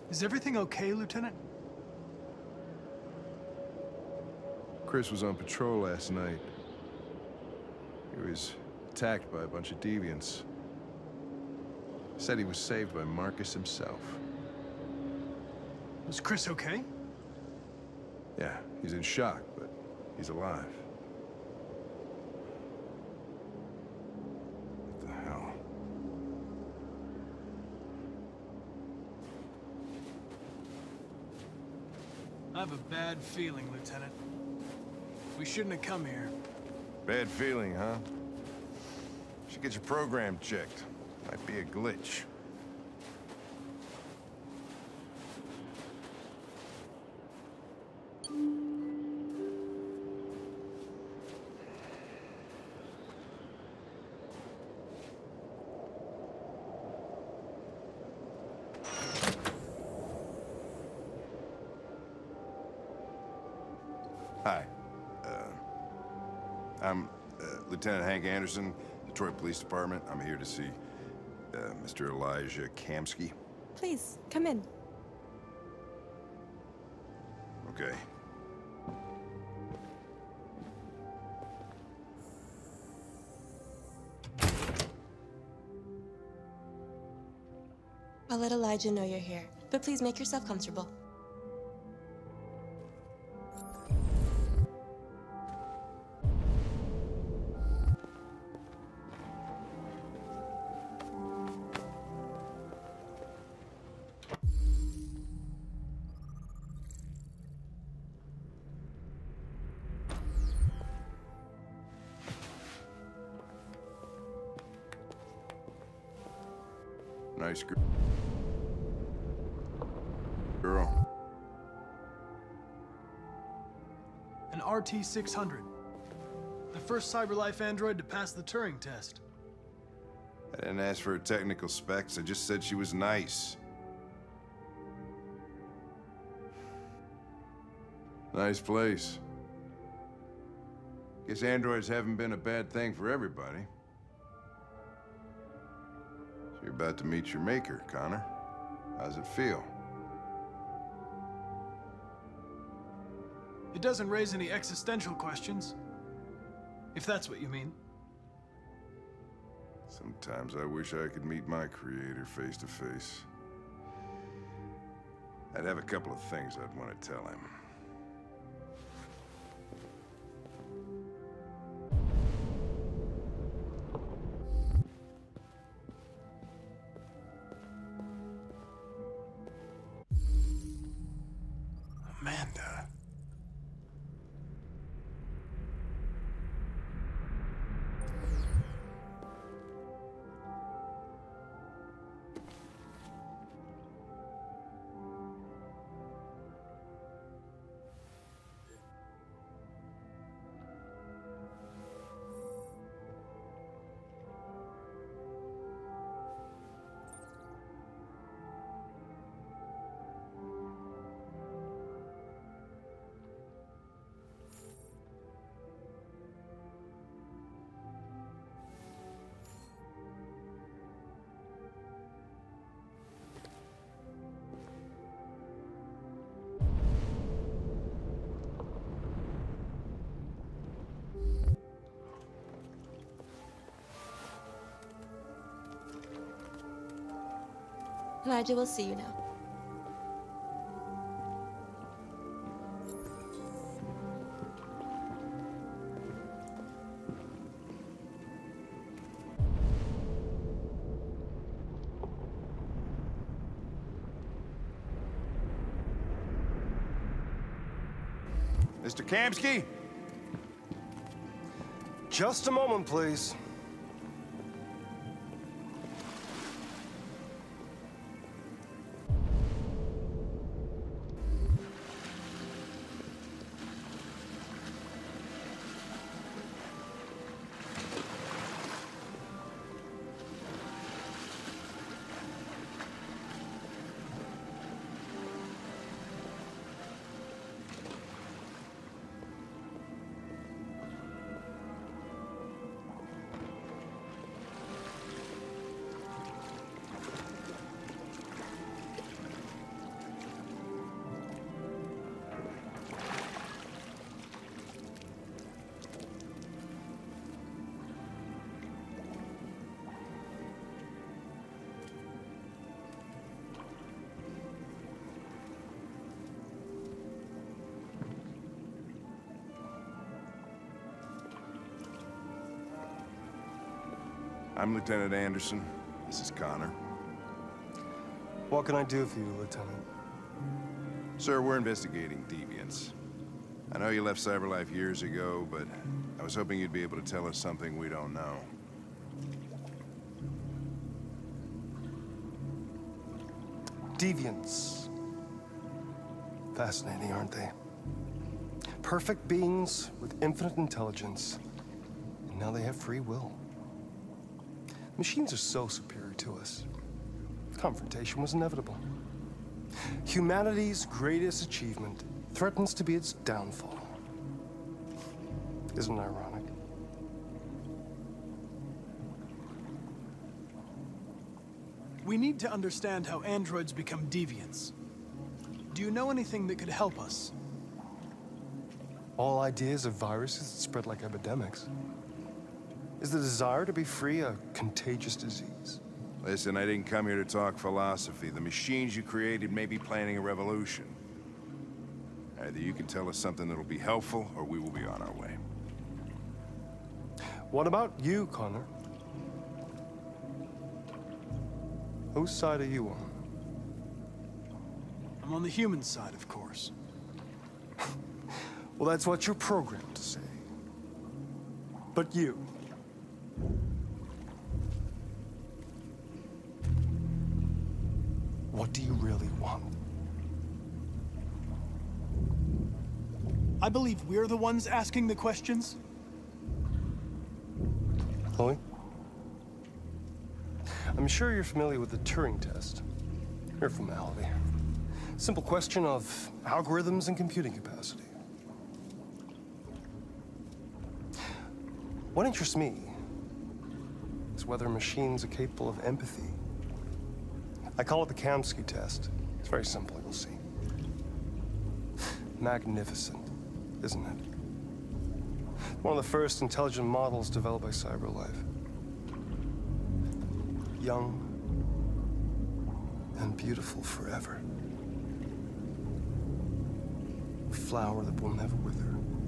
Is everything okay, Lieutenant? Chris was on patrol last night. He was attacked by a bunch of deviants. Said he was saved by Marcus himself. Was Chris okay? Yeah, he's in shock, but he's alive. What the hell? I have a bad feeling, Lieutenant. We shouldn't have come here. Bad feeling, huh? Should get your program checked. Might be a glitch. Hi. I'm Lieutenant Hank Anderson, Detroit Police Department. I'm here to see Mr. Elijah Kamski. Please, come in. Okay. I'll let Elijah know you're here, but please make yourself comfortable. Nice girl. An RT-600. The first CyberLife android to pass the Turing test. I didn't ask for her technical specs. I just said she was nice. Nice place. Guess androids haven't been a bad thing for everybody. So you're about to meet your maker, Connor. How's it feel? It doesn't raise any existential questions. If that's what you mean. Sometimes I wish I could meet my creator face to face. I'd have a couple of things I'd want to tell him. Amanda. Elijah will see you now. Mr. Kamski? Just a moment, please. I'm Lieutenant Anderson. This is Connor. What can I do for you, Lieutenant? Sir, we're investigating deviants. I know you left CyberLife years ago, but I was hoping you'd be able to tell us something we don't know. Deviants. Fascinating, aren't they? Perfect beings with infinite intelligence. And now they have free will. Machines are so superior to us. Confrontation was inevitable. Humanity's greatest achievement threatens to be its downfall. Isn't it ironic? We need to understand how androids become deviants. Do you know anything that could help us? All ideas of viruses that spread like epidemics. Is the desire to be free a contagious disease? Listen, I didn't come here to talk philosophy. The machines you created may be planning a revolution. Either you can tell us something that'll be helpful, or we will be on our way. What about you, Connor? Whose side are you on? I'm on the human side, of course. Well, that's what you're programmed to say. But you... what do you really want? I believe we're the ones asking the questions. Chloe? I'm sure you're familiar with the Turing test. Mere formality. Simple question of algorithms and computing capacity. What interests me is whether machines are capable of empathy. I call it the Kamsky test. It's very simple, you'll see. Magnificent, isn't it? One of the first intelligent models developed by CyberLife. Young and beautiful forever. A flower that will never wither.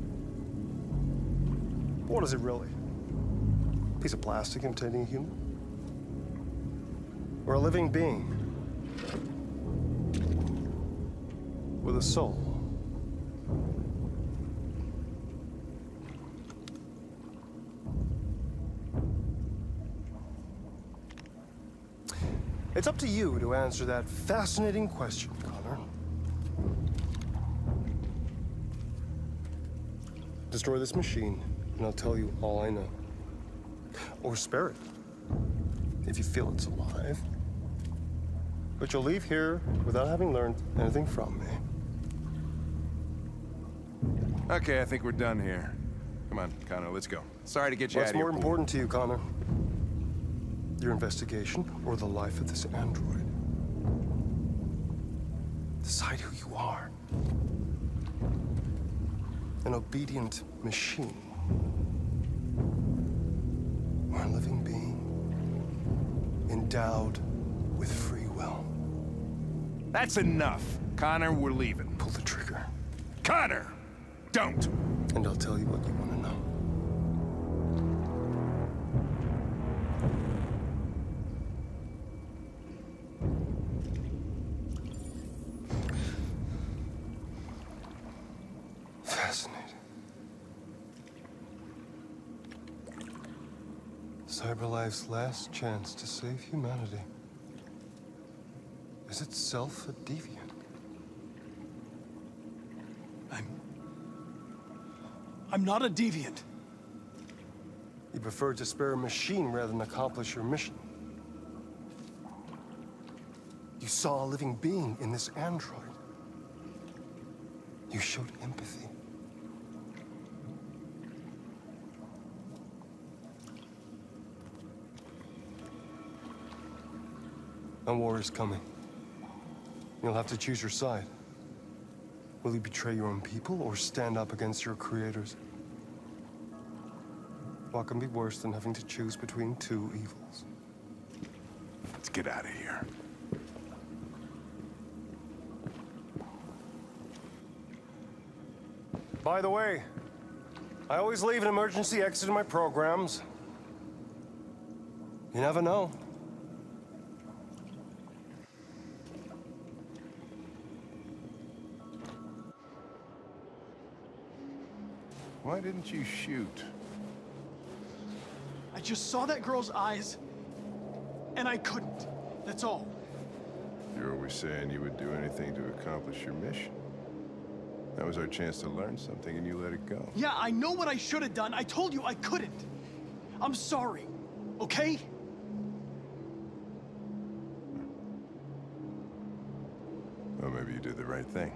What is it really? A piece of plastic imitating a human? Or a living being? With a soul? It's up to you to answer that fascinating question, Connor. Destroy this machine, and I'll tell you all I know. Or spare it, if you feel it's alive. But you'll leave here without having learned anything from me. Okay, I think we're done here. Come on, Connor, let's go. Sorry to get you out of here. What's more important to you, Connor? Your investigation or the life of this android? Decide who you are. An obedient machine. Or a living being endowed with free will. That's enough. Connor, we're leaving. Pull the trigger. Connor! Don't! And I'll tell you what you want to know. Fascinating. CyberLife's last chance to save humanity is itself a deviant. I'm not a deviant. You prefer to spare a machine rather than accomplish your mission. You saw a living being in this android. You showed empathy. A war is coming. You'll have to choose your side. Will you betray your own people or stand up against your creators? What can be worse than having to choose between two evils? Let's get out of here. By the way, I always leave an emergency exit in my programs. You never know. Why didn't you shoot? I just saw that girl's eyes, and I couldn't. That's all. You're always saying you would do anything to accomplish your mission. That was our chance to learn something, and you let it go. Yeah, I know what I should have done. I told you I couldn't. I'm sorry, okay? Well, maybe you did the right thing.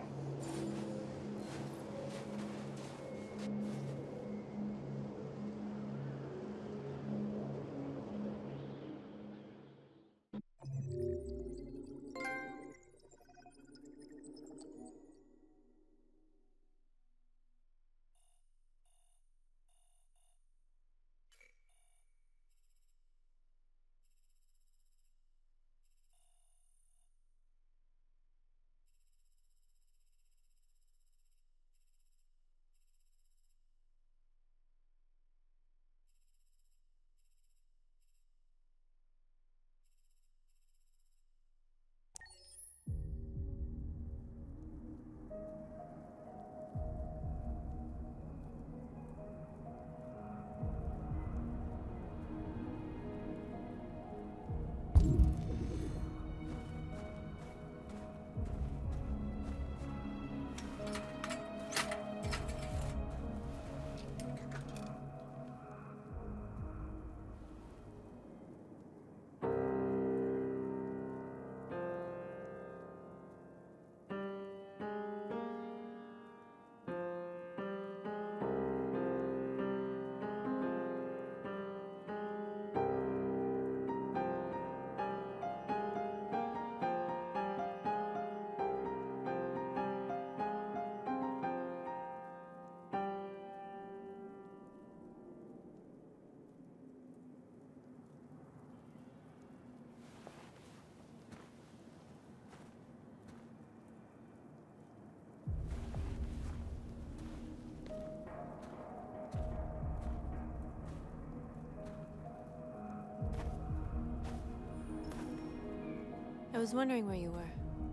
I was wondering where you were.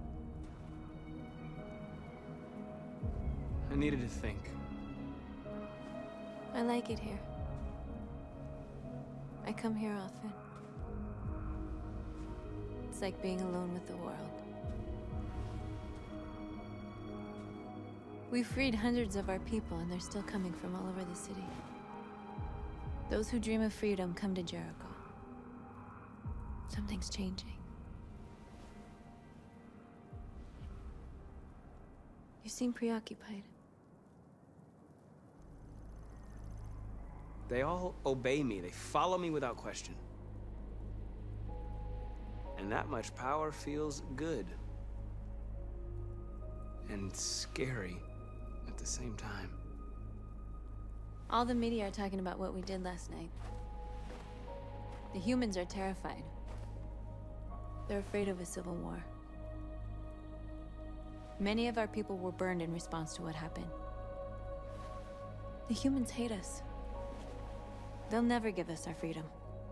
I needed to think. I like it here. I come here often. It's like being alone with the world. We freed hundreds of our people, and they're still coming from all over the city. Those who dream of freedom come to Jericho. Something's changing. You seem preoccupied. They all obey me. They follow me without question. And that much power feels good. And scary at the same time. All the media are talking about what we did last night. The humans are terrified. They're afraid of a civil war. Many of our people were burned in response to what happened. The humans hate us. They'll never give us our freedom.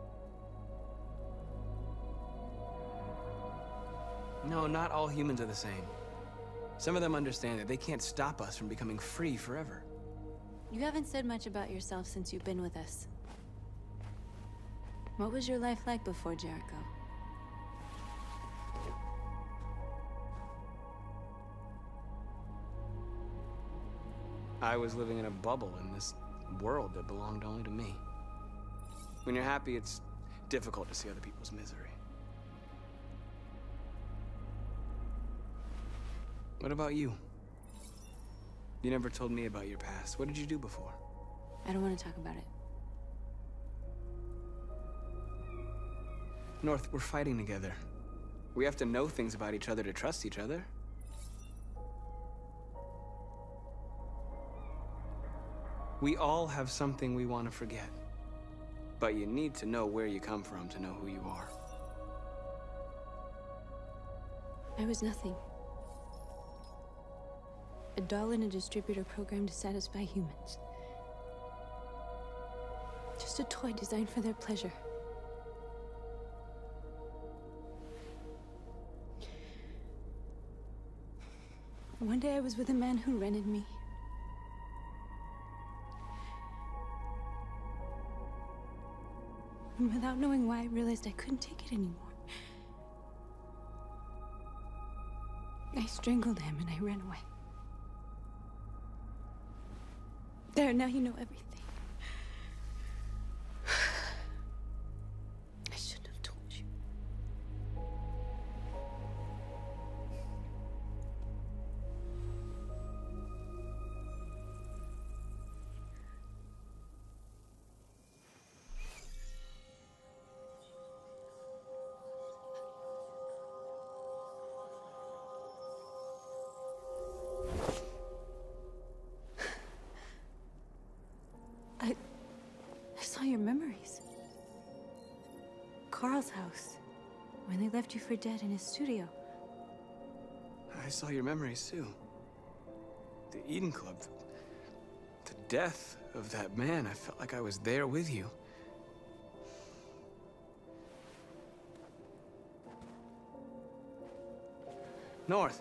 No, not all humans are the same. Some of them understand that they can't stop us from becoming free forever. You haven't said much about yourself since you've been with us. What was your life like before Jericho? I was living in a bubble in this world that belonged only to me. When you're happy, it's difficult to see other people's misery. What about you? You never told me about your past. What did you do before? I don't want to talk about it. North, we're fighting together. We have to know things about each other to trust each other. We all have something we want to forget. But you need to know where you come from to know who you are. I was nothing. A doll in a distributor program to satisfy humans. Just a toy designed for their pleasure. One day I was with a man who rented me. And without knowing why, I realized I couldn't take it anymore. I strangled him and I ran away. There, now you know everything. I shouldn't have told you. I saw your memories. Carl's house, when they left you for dead in his studio. I saw your memories too. The Eden Club. The death of that man. I felt like I was there with you. North.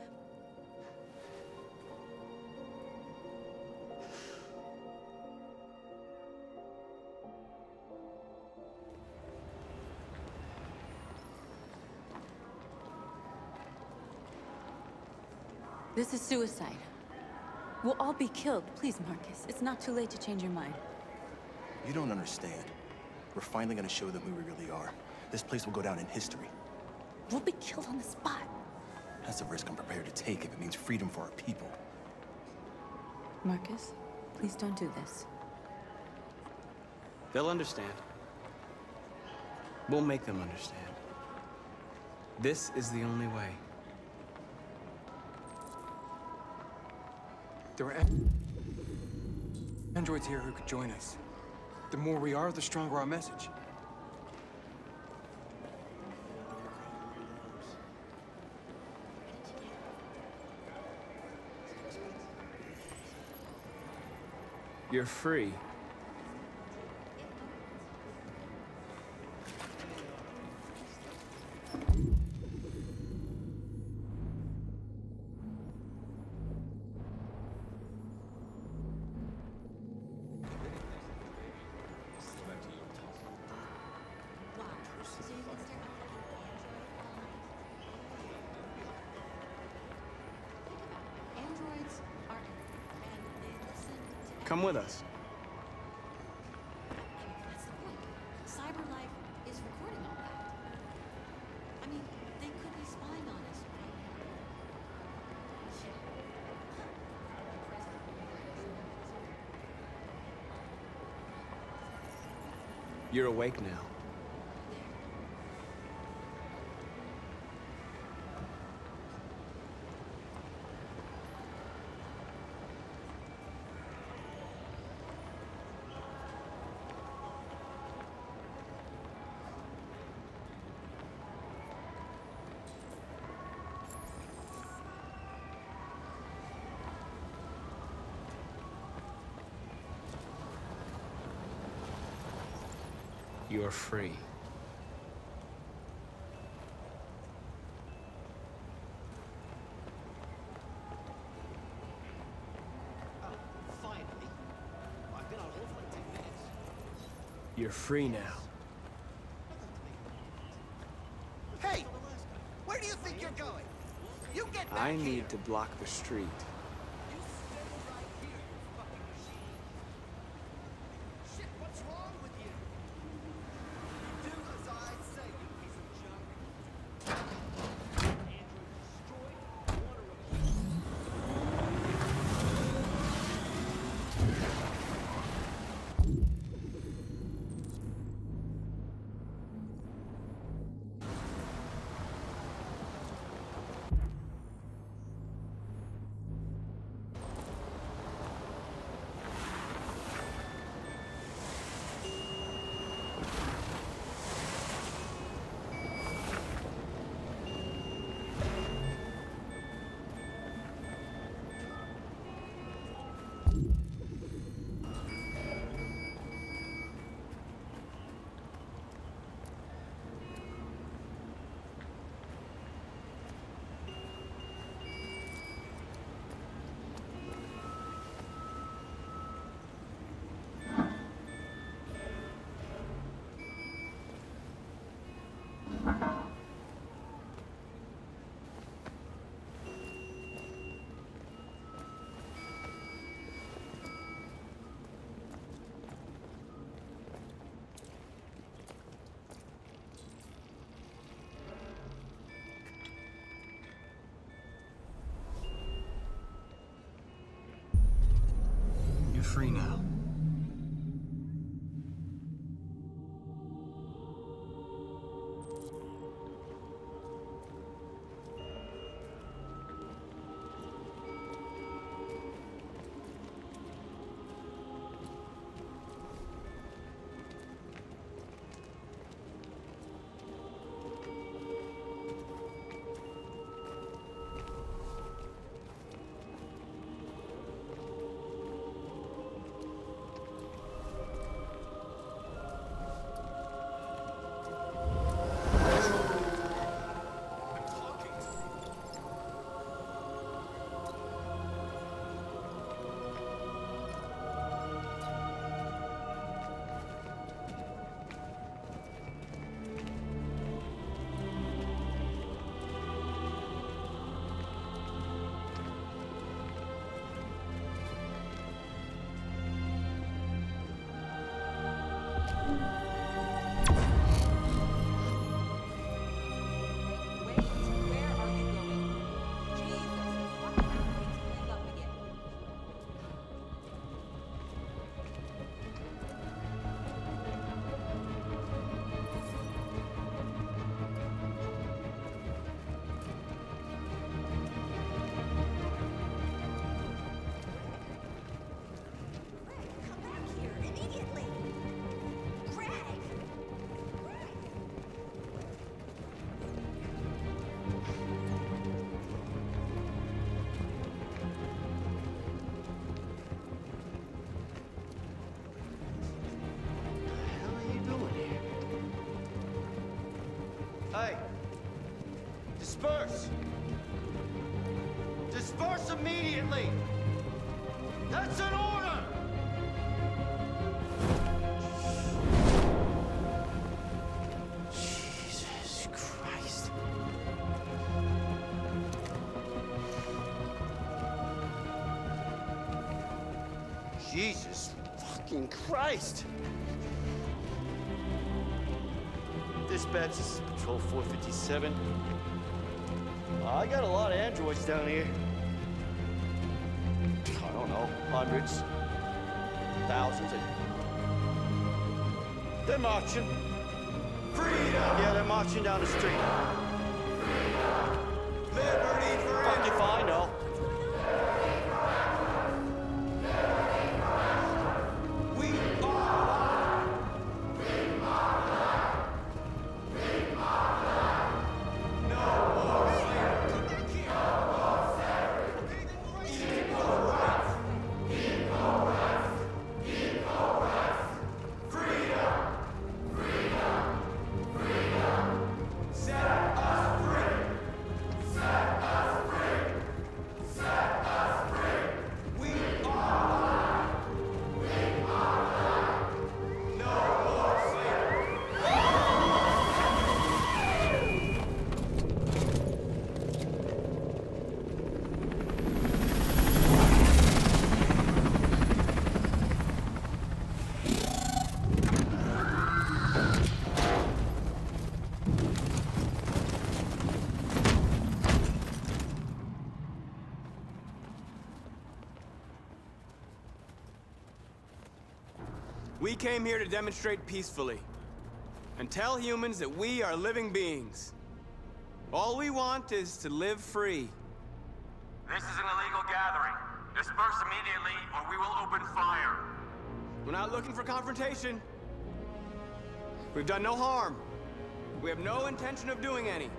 This is suicide. We'll all be killed. Please, Marcus. It's not too late to change your mind. You don't understand. We're finally gonna show them who we really are. This place will go down in history. We'll be killed on the spot. That's a risk I'm prepared to take if it means freedom for our people. Marcus, please don't do this. They'll understand. We'll make them understand. This is the only way. There are androids here who could join us. The more we are, the stronger our message. You're free. Come with us. That's the point. CyberLife is recording all that. I mean, they could be spying on us right now. You're awake now. You're free. Finally. I've been on hold for like 10 minutes. You're free now. Hey! Where do you think you're going? You get back I here. need to block the street. You stay right here, you fucking machine. Shit, what's wrong with you? Do as I say, you piece of junk. Android destroyed. Want to replace. free now. Hey! Disperse! Disperse immediately! That's an order! Jesus Christ. Jesus fucking Christ! Dispatch, this is Patrol 457. I got a lot of androids down here. I don't know, hundreds, thousands. They're marching. Freedom! Yeah, they're marching down the street. Freedom! Liberty for fuck if I know. We came here to demonstrate peacefully and tell humans that we are living beings. All we want is to live free. This is an illegal gathering. Disperse immediately or we will open fire. We're not looking for confrontation. We've done no harm. We have no intention of doing any.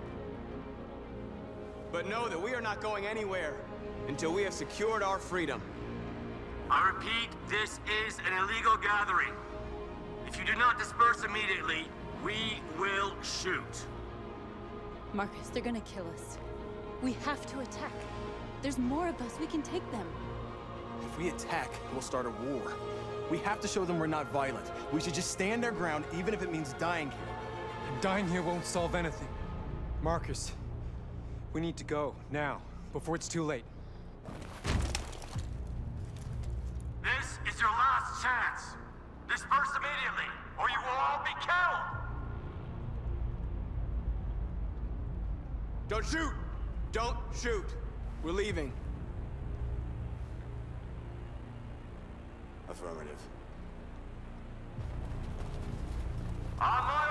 But know that we are not going anywhere until we have secured our freedom. I repeat, this is an illegal gathering. If you do not disperse immediately, we will shoot. Marcus, they're gonna kill us. We have to attack. There's more of us. We can take them. If we attack, we'll start a war. We have to show them we're not violent. We should just stand our ground, even if it means dying here. And dying here won't solve anything. Marcus, we need to go, now, before it's too late. This is your last chance. Disperse immediately, or you will all be killed! Don't shoot! Don't shoot! We're leaving. Affirmative. On my